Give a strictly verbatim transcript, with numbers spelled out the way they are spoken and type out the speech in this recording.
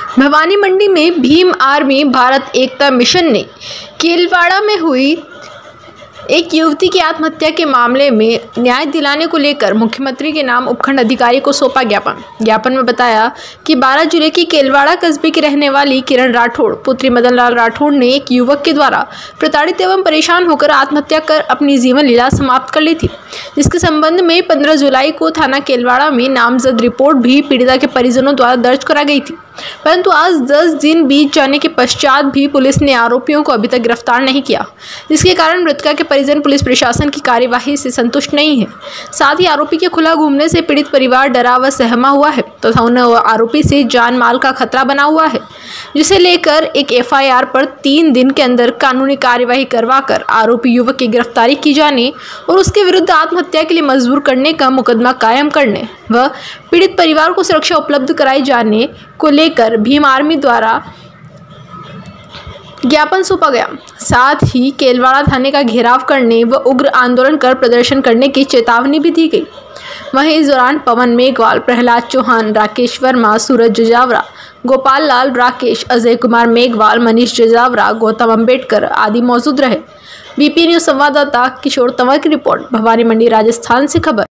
भवानी मंडी में Bhim Army Bharat Ekta Mission ने केलवाड़ा में हुई एक युवती की आत्महत्या के मामले में न्याय दिलाने को लेकर मुख्यमंत्री के नाम उपखंड अधिकारी को सौंपा ज्ञापन। ज्ञापन में बताया कि बारह जिले की केलवाड़ा कस्बे की रहने वाली किरण राठौड़ पुत्री मदन लाल राठौड़ ने एक युवक के द्वारा प्रताड़ित एवं परेशान होकर आत्महत्या कर अपनी जीवन लीला समाप्त कर ली थी, जिसके संबंध में पंद्रह जुलाई को थाना केलवाड़ा में नामजद रिपोर्ट भी पीड़िता के परिजनों द्वारा दर्ज करा गई थी। परंतु आज दस दिन बीत जाने के पश्चात भी पुलिस ने आरोपियों को अभी तक गिरफ्तार नहीं किया, जिसके कारण मृतका के परिजन पुलिस प्रशासन की कार्यवाही से संतुष्ट नहीं है। साथ ही आरोपी के खुला घूमने से पीड़ित परिवार डरा व सहमा हुआ है तथा उन्हें आरोपी से जान माल का खतरा बना हुआ है, जिसे लेकर एक एफ आई आर पर तीन दिन के अंदर कानूनी कार्यवाही करवाकर आरोपी युवक की गिरफ्तारी की जाने और उसके विरुद्ध आत्महत्या के लिए मजबूर करने का मुकदमा कायम करने व पीड़ित परिवार को सुरक्षा उपलब्ध कराई जाने को लेकर भीम आर्मी द्वारा ज्ञापन सौंपा गया। साथ ही केलवाड़ा थाने का घेराव करने व उग्र आंदोलन कर प्रदर्शन करने की चेतावनी भी दी गई। वहीं इस दौरान पवन मेघवाल, प्रहलाद चौहान, राकेश वर्मा, सूरज जजावरा, गोपाल लाल राकेश, अजय कुमार मेघवाल, मनीष जजावरा, गौतम अम्बेडकर आदि मौजूद रहे। बीपी न्यूज संवाददाता किशोर तंवर की रिपोर्ट, भवानी मंडी, राजस्थान से खबर।